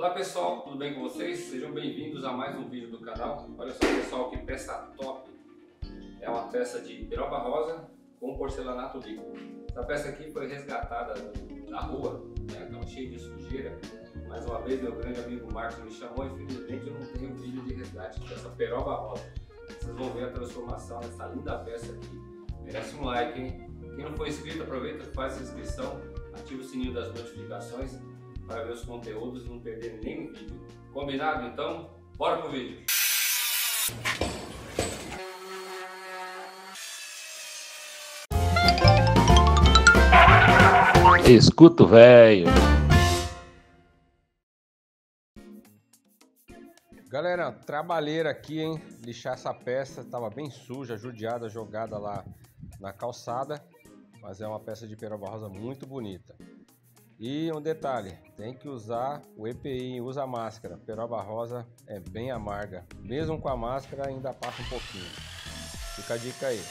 Olá pessoal, tudo bem com vocês? Sejam bem-vindos a mais um vídeo do canal. Olha só pessoal, que peça top! É uma peça de peroba rosa com porcelanato líquido. Essa peça aqui foi resgatada da rua, né? Estava cheia de sujeira. Mais uma vez meu grande amigo Marcos me chamou, infelizmente eu não tenho vídeo de resgate dessa peroba rosa. Vocês vão ver a transformação dessa linda peça aqui. Merece um like, hein? Quem não for inscrito, aproveita, faz a inscrição, ativa o sininho das notificações para ver os conteúdos e não perder nenhum vídeo. Combinado então? Bora pro vídeo! Escuta, velho. Galera, trabalheira aqui, hein? Lixar essa peça, tava bem suja, judiada, jogada lá na calçada, mas é uma peça de peroba rosa muito bonita. E um detalhe, tem que usar o EPI, usa máscara. Peroba rosa é bem amarga, mesmo com a máscara ainda passa um pouquinho. Fica a dica aí.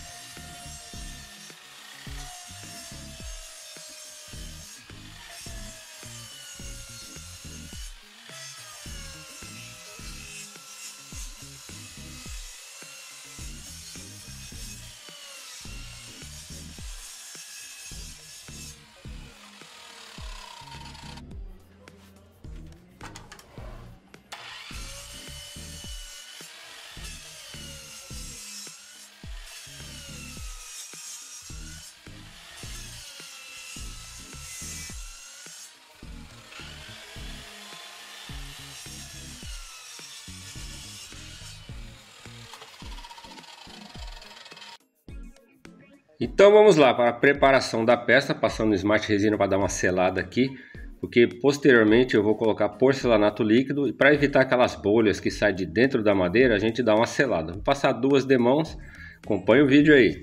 Então vamos lá para a preparação da peça, passando o Smart Resina para dar uma selada aqui, porque posteriormente eu vou colocar porcelanato líquido e para evitar aquelas bolhas que saem de dentro da madeira, a gente dá uma selada. Vou passar duas demãos, acompanhe o vídeo aí.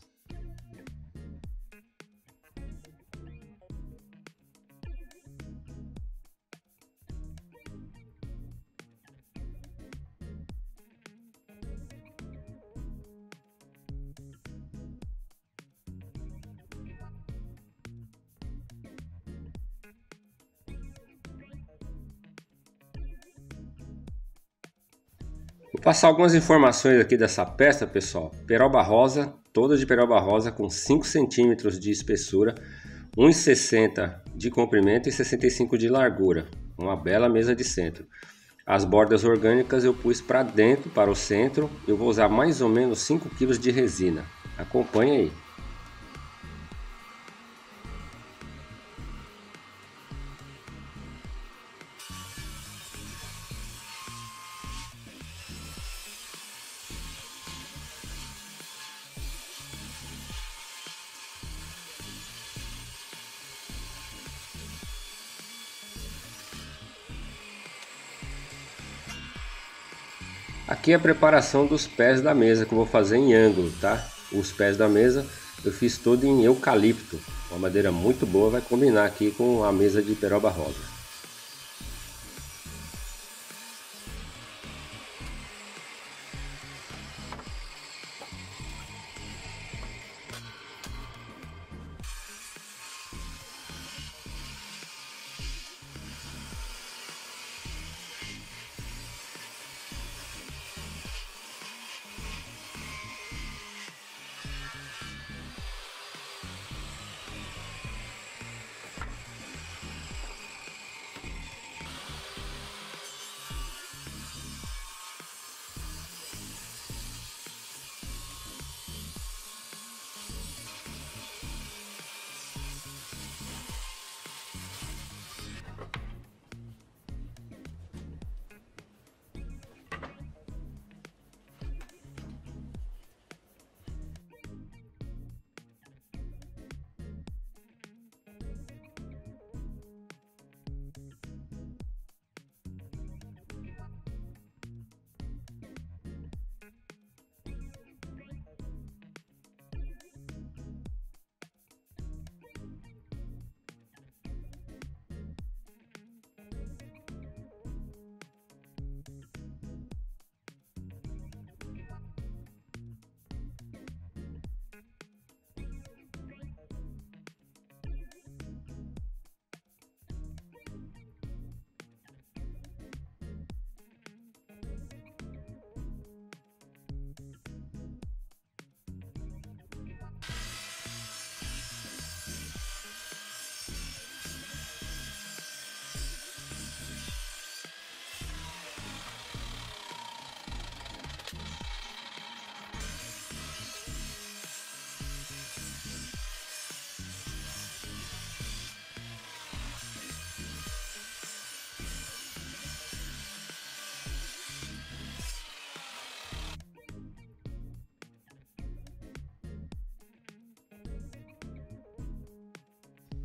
Vou passar algumas informações aqui dessa peça, pessoal. Peroba rosa, toda de peroba rosa com 5 centímetros de espessura, 1,60 de comprimento e 65 de largura. Uma bela mesa de centro. As bordas orgânicas eu pus para dentro, para o centro. Eu vou usar mais ou menos 5 kg de resina. Acompanhe aí. Aqui é a preparação dos pés da mesa que eu vou fazer em ângulo, tá? Os pés da mesa eu fiz todo em eucalipto, uma madeira muito boa, vai combinar aqui com a mesa de peroba rosa.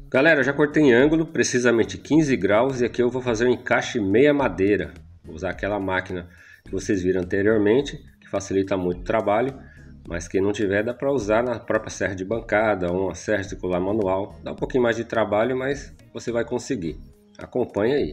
Galera, já cortei em ângulo, precisamente 15 graus, e aqui eu vou fazer um encaixe meia madeira. Vou usar aquela máquina que vocês viram anteriormente, que facilita muito o trabalho, mas quem não tiver dá para usar na própria serra de bancada ou uma serra circular manual. Dá um pouquinho mais de trabalho, mas você vai conseguir. Acompanhe aí.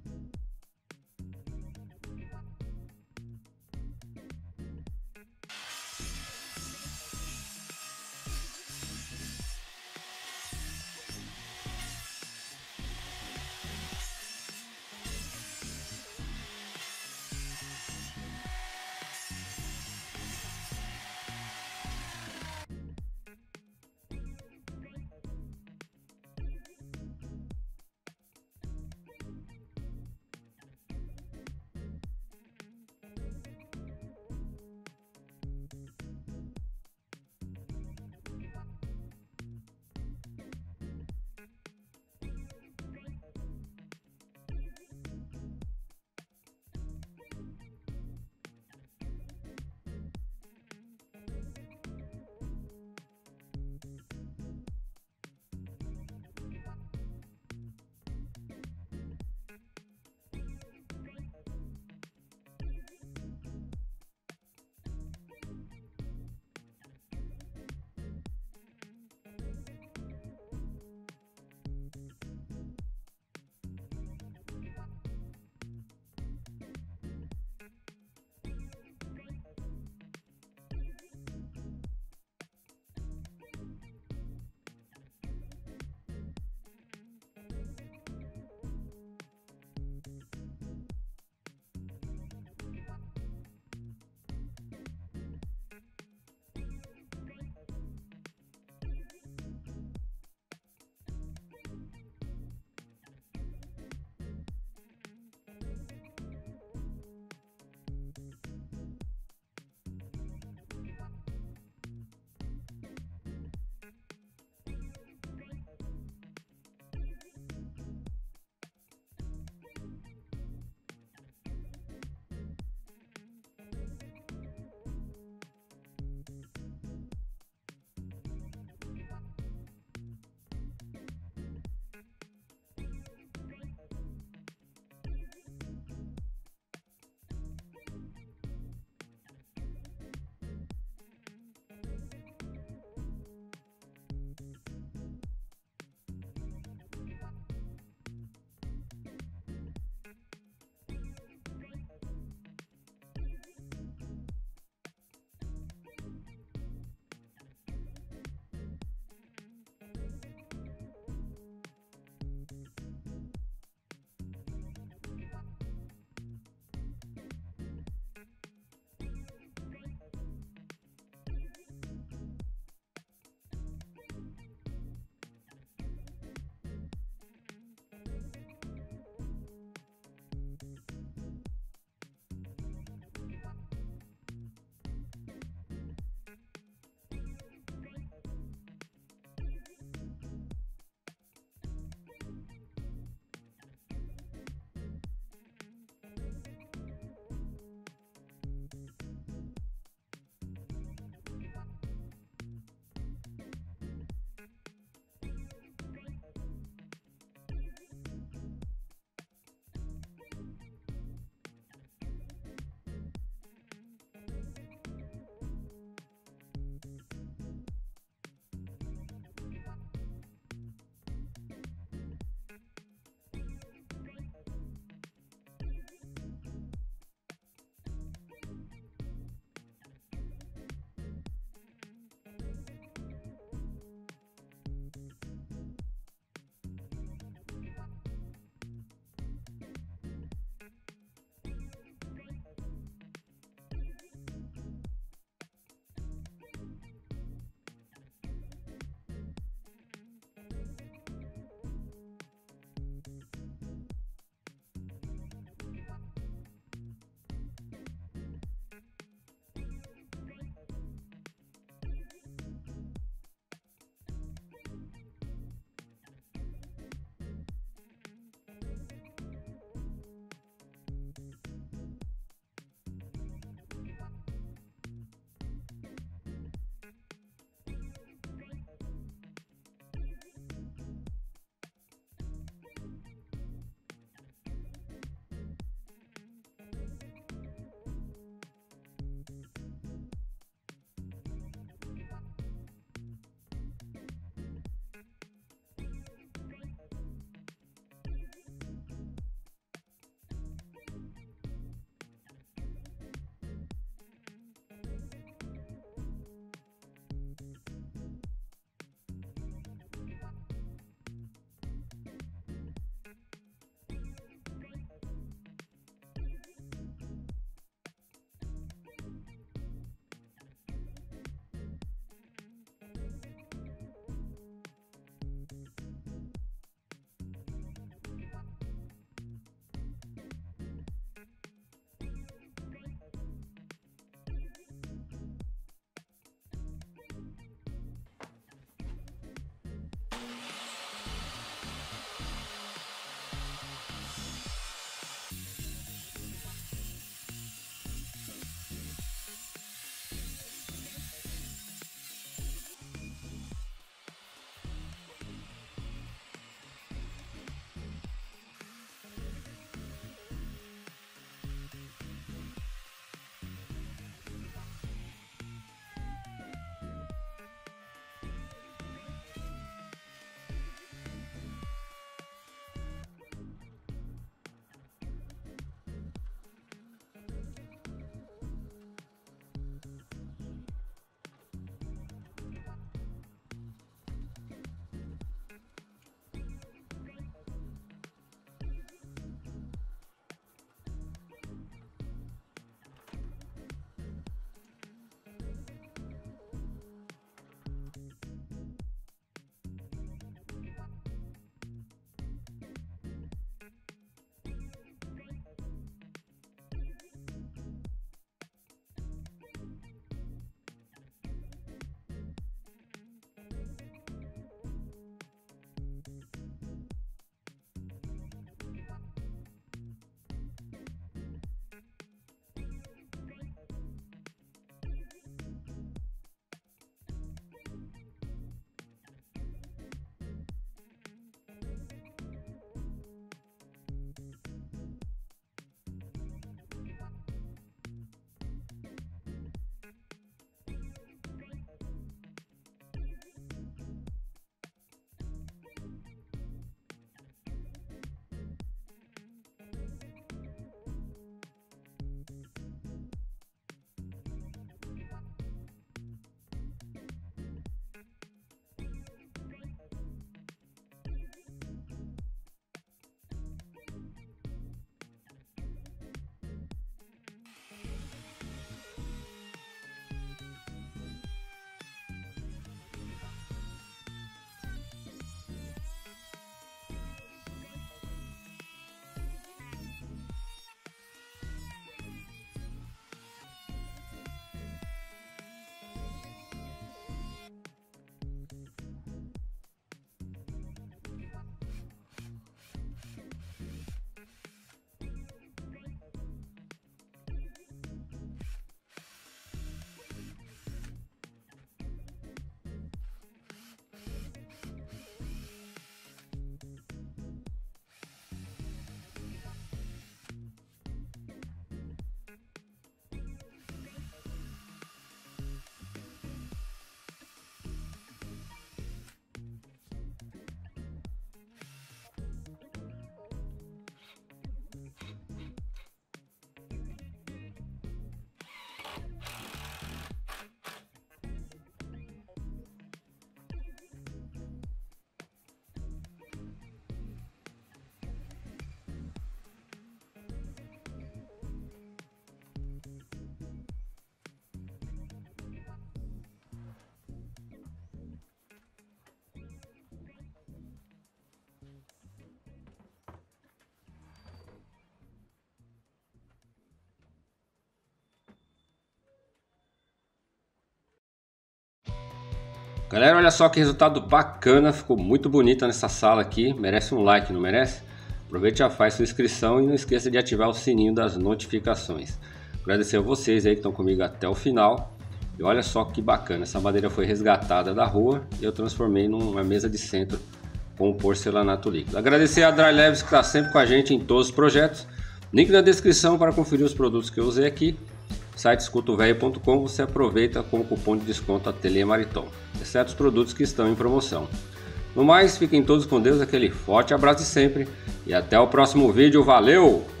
Galera, olha só que resultado bacana, ficou muito bonita nessa sala aqui, merece um like, não merece? Aproveite e já faz sua inscrição e não esqueça de ativar o sininho das notificações. Agradecer a vocês aí que estão comigo até o final. E olha só que bacana, essa madeira foi resgatada da rua e eu transformei numa mesa de centro com porcelanato líquido. Agradecer a Dry Leves que está sempre com a gente em todos os projetos. Link na descrição para conferir os produtos que eu usei aqui. Site escutovelho.com, você aproveita com o cupom de desconto Ateliê Mariton, exceto os produtos que estão em promoção. No mais, fiquem todos com Deus, aquele forte abraço de sempre e até o próximo vídeo, valeu!